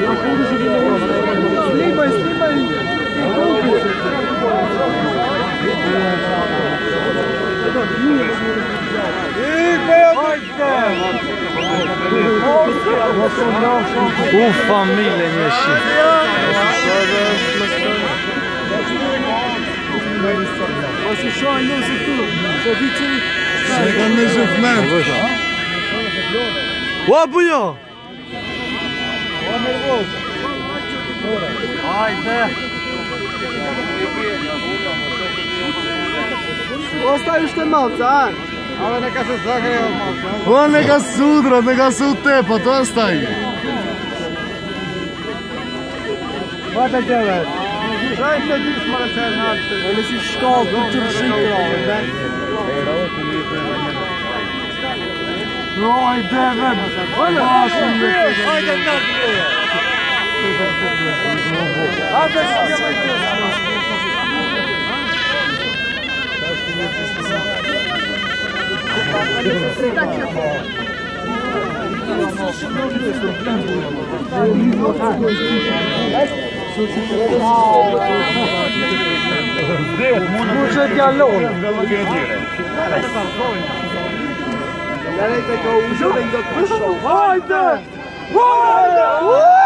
Familje mieści. Łabujo! Ostaviš te malce, a? Ale neka se zagreje malce. On neka sudra, neka se utepa, to ostaje. Wat heb jij wel? Kijk, dat is maar een zijn hart. Dat is die schaal, dat je er zeker al. Oj, Devin! Muszę dialog. Ja weet dat ik al hoezo ben ik dat. Hajde! Hajde!